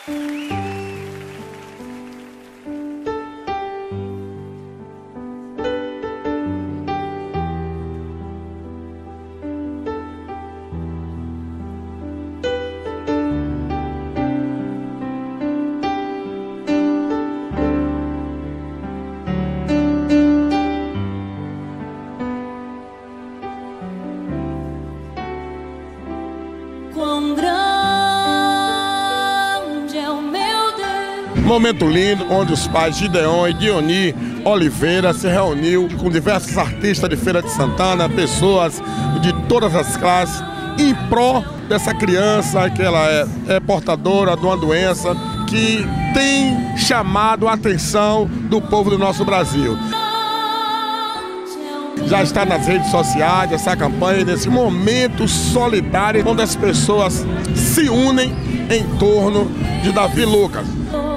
Quão grande é o meu Deus. Momento lindo onde os pais Gideon e Dioni Oliveira se reuniu com diversos artistas de Feira de Santana, pessoas de todas as classes, em pró dessa criança que ela é portadora de uma doença que tem chamado a atenção do povo do nosso Brasil. Já está nas redes sociais essa campanha, nesse momento solidário, onde as pessoas se unem em torno de Davi Lucas,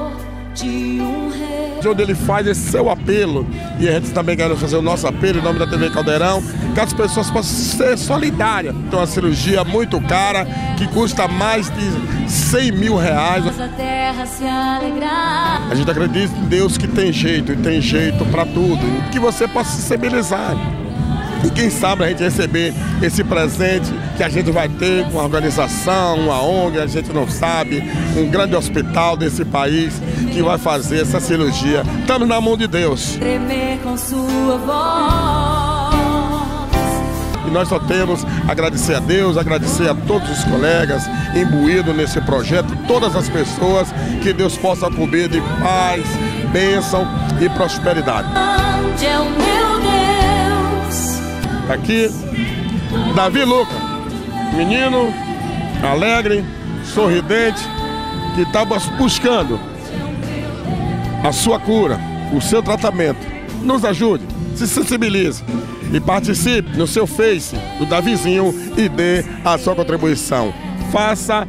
de onde ele faz esse seu apelo, e a gente também quer fazer o nosso apelo em nome da TV Caldeirão, que as pessoas possam ser solidárias. Então, uma cirurgia muito cara, que custa mais de 100 mil reais. A gente acredita em Deus que tem jeito, e tem jeito para tudo, que você possa se sensibilizar. E quem sabe a gente receber esse presente que a gente vai ter com uma organização, uma ONG, a gente não sabe, um grande hospital desse país que vai fazer essa cirurgia. Estamos na mão de Deus. Tremer com sua voz. E nós só temos a agradecer a Deus, agradecer a todos os colegas imbuídos nesse projeto, todas as pessoas, que Deus possa cobrir de paz, bênção e prosperidade. Onde é o meu Deus? Aqui, Davi Lucas, menino alegre, sorridente, que está buscando a sua cura, o seu tratamento. Nos ajude, se sensibilize e participe no seu Face do Davizinho e dê a sua contribuição. Faça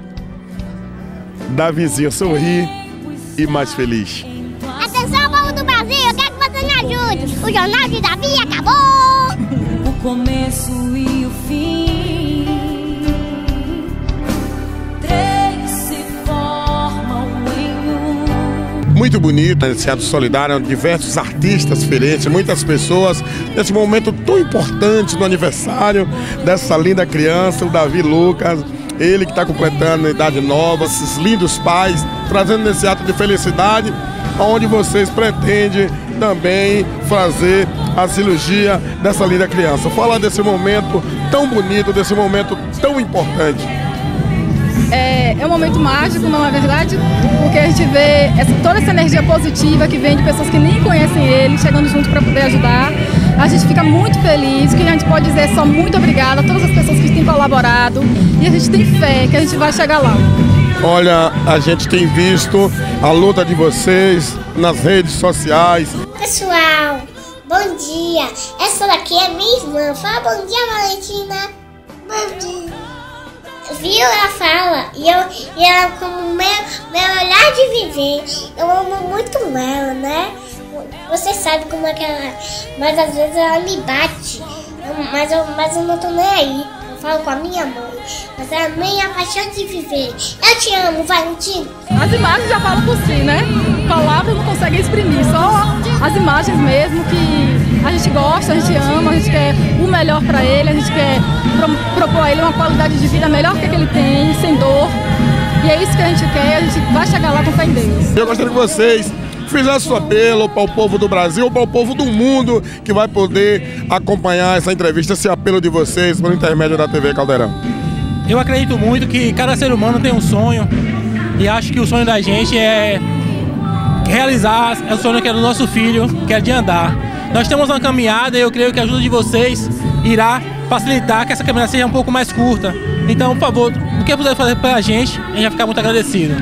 Davizinho sorrir e mais feliz. Atenção, povo do Brasil, eu quero que você me ajude. O Jornal de Davi acabou. O começo e o fim, três se formam em um. Muito bonito, esse ato solidário, diversos artistas feirenses, muitas pessoas, nesse momento tão importante do aniversário dessa linda criança, o Davi Lucas, ele que está completando a idade nova, esses lindos pais, trazendo esse ato de felicidade, onde vocês pretendem também fazer a cirurgia dessa linda criança. Fala desse momento tão bonito, desse momento tão importante. É um momento mágico, não é verdade? Porque a gente vê toda essa energia positiva que vem de pessoas que nem conhecem ele, chegando junto para poder ajudar. A gente fica muito feliz, o que a gente pode dizer é só muito obrigada a todas as pessoas que têm colaborado, e a gente tem fé que a gente vai chegar lá. Olha, a gente tem visto a luta de vocês nas redes sociais. Pessoal, bom dia. Essa daqui é minha irmã. Fala bom dia, Valentina. Bom dia. Viu? Ela fala. E ela, como meu olhar de viver, eu amo muito ela, né? Você sabe como é que ela é. Mas às vezes ela me bate. Mas eu não tô nem aí. Eu falo com a minha mãe. Mas é a minha paixão de viver. Eu te amo, Valentina. As imagens já falam por si, né? Palavras não conseguem exprimir, só as imagens mesmo que a gente gosta, a gente ama, a gente quer o melhor para ele, a gente quer propor a ele uma qualidade de vida melhor que ele tem, sem dor. E é isso que a gente quer, a gente vai chegar lá com fé em Deus. Eu gostaria que vocês fizessem um apelo para o povo do Brasil, para o povo do mundo, que vai poder acompanhar essa entrevista, esse apelo de vocês por intermédio da TV Caldeirão. Eu acredito muito que cada ser humano tem um sonho, e acho que o sonho da gente é realizar o sonho que é do nosso filho, que é de andar. Nós temos uma caminhada e eu creio que a ajuda de vocês irá facilitar que essa caminhada seja um pouco mais curta. Então, por favor, o que puder fazer pra gente vai ficar muito agradecido.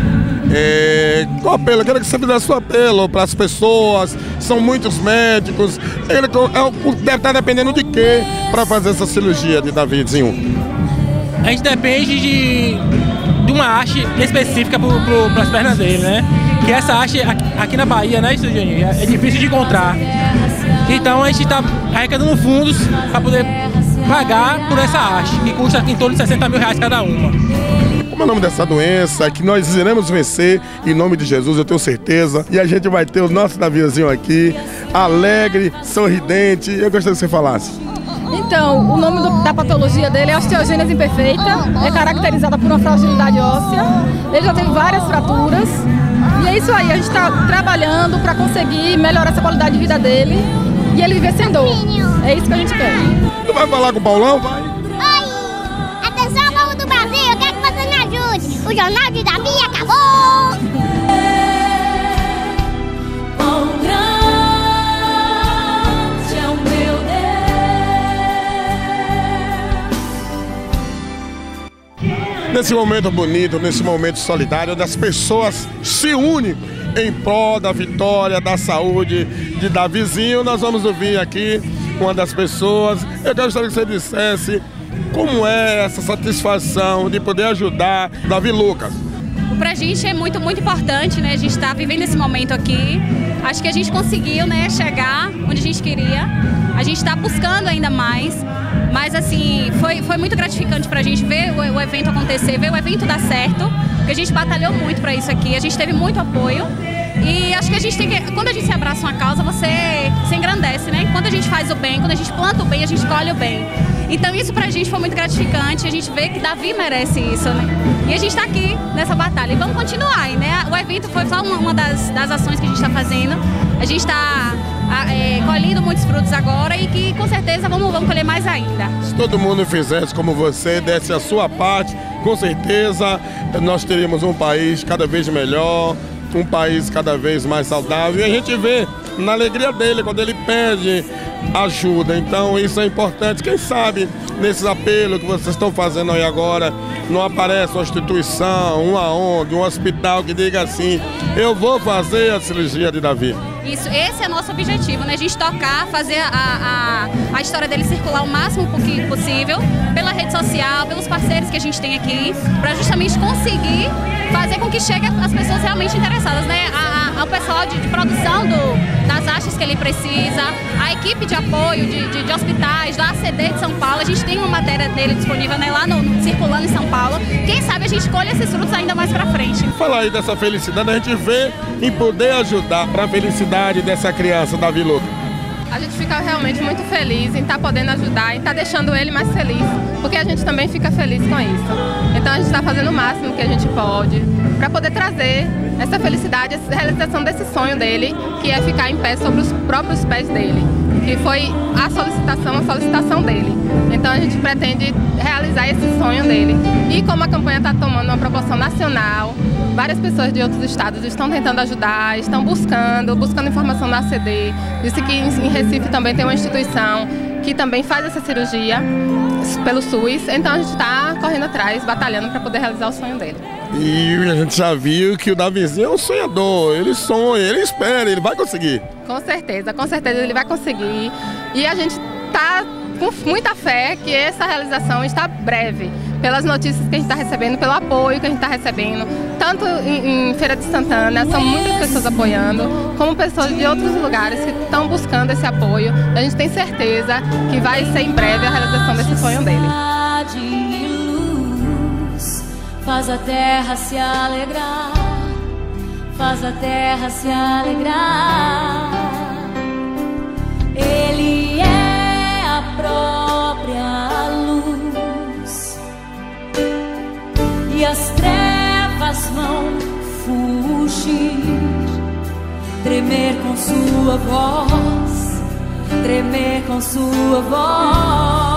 Qual apelo? Eu quero que você fizesse um apelo para as pessoas, são muitos médicos, ele deve estar dependendo de quê para fazer essa cirurgia de Davizinho? A gente depende de uma haste específica para as pernas dele, né? Que essa haste aqui na Bahia, né, Estudianil, é difícil de encontrar. Então a gente está arrecadando fundos para poder pagar por essa haste, que custa em torno de 60 mil reais cada uma. como é o nome dessa doença, que nós iremos vencer em nome de Jesus, eu tenho certeza. E a gente vai ter o nosso Davizinho aqui, alegre, sorridente. Eu gostaria que você falasse. Então, o nome da patologia dele é osteogênese imperfeita, é caracterizada por uma fragilidade óssea. Ele já teve várias fraturas. E é isso aí, a gente está trabalhando para conseguir melhorar essa qualidade de vida dele e ele viver sem dor. É isso que a gente quer. Tu vai falar com o Paulão? Vai. Oi! Atenção, povo do Brasil, eu quero que você me ajude. O Jornal de Davi acabou! Quão grande é o meu Deus. Nesse momento bonito, nesse momento solidário, onde as pessoas se unem em prol da vitória, da saúde de Davizinho, nós vamos ouvir aqui uma das pessoas. Eu gostaria que você dissesse como é essa satisfação de poder ajudar Davi Lucas. Pra gente é muito importante, né? A gente tá vivendo esse momento aqui. Acho que a gente conseguiu, né, chegar onde a gente queria. A gente tá buscando ainda mais. Mas assim, foi muito gratificante pra gente ver o evento acontecer, ver o evento dar certo. Porque a gente batalhou muito pra isso aqui, a gente teve muito apoio. E acho que a gente tem que, quando a gente se abraça uma causa, você se engrandece, né? Quando a gente faz o bem, quando a gente planta o bem, a gente colhe o bem. Então isso pra gente foi muito gratificante, a gente vê que Davi merece isso, né? E a gente tá aqui nessa batalha e vamos continuar, né? O evento foi só uma das ações que a gente tá fazendo. A gente tá colhendo muitos frutos agora e que com certeza vamos colher mais ainda. Se todo mundo fizesse como você, desse a sua parte, com certeza nós teríamos um país cada vez melhor, um país cada vez mais saudável. E a gente vê na alegria dele quando ele pede ajuda. Então isso é importante. Quem sabe nesses apelos que vocês estão fazendo aí agora não aparece uma instituição, uma ONG, um hospital que diga assim: eu vou fazer a cirurgia de Davi. Isso, esse é o nosso objetivo, né? A gente tocar, fazer a história dele circular o máximo possível pela rede social, pelos parceiros que a gente tem aqui, para justamente conseguir fazer com que chegue as pessoas realmente interessadas, né? Ao pessoal de produção das hastes que ele precisa, a equipe de apoio de hospitais, da ACD de São Paulo. A gente tem uma matéria dele disponível, né, lá no Circulando em São Paulo. Quem sabe a gente colhe esses frutos ainda mais pra frente. Falar aí dessa felicidade, a gente vê em poder ajudar para a felicidade dessa criança, Davi Lucas. A gente fica realmente muito feliz em estar podendo ajudar, em estar deixando ele mais feliz, porque a gente também fica feliz com isso. Então a gente está fazendo o máximo que a gente pode para poder trazer essa felicidade, essa realização desse sonho dele, que é ficar em pé sobre os próprios pés dele, que foi a solicitação dele. Então a gente pretende realizar esse sonho dele. E como a campanha está tomando uma proporção nacional, várias pessoas de outros estados estão tentando ajudar, estão buscando informação na ACD. Disse que em Recife também tem uma instituição que também faz essa cirurgia pelo SUS. Então a gente está correndo atrás, batalhando para poder realizar o sonho dele. E a gente já viu que o Davizinho é um sonhador, ele sonha, ele espera, ele vai conseguir. Com certeza ele vai conseguir. E a gente está com muita fé que essa realização está breve, pelas notícias que a gente está recebendo, pelo apoio que a gente está recebendo, tanto em Feira de Santana, são muitas pessoas apoiando, como pessoas de outros lugares que estão buscando esse apoio. A gente tem certeza que vai ser em breve a realização desse sonho dele. Faz a terra se alegrar, faz a terra se alegrar. Ele é a própria luz e as trevas vão fugir, tremer com sua voz, tremer com sua voz.